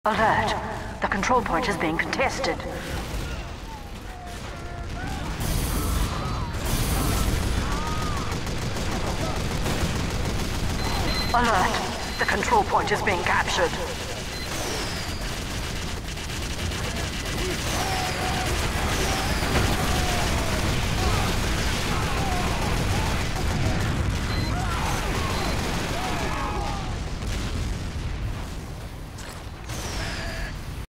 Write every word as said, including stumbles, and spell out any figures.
Alert! The control point is being contested. Alert! The control point is being captured.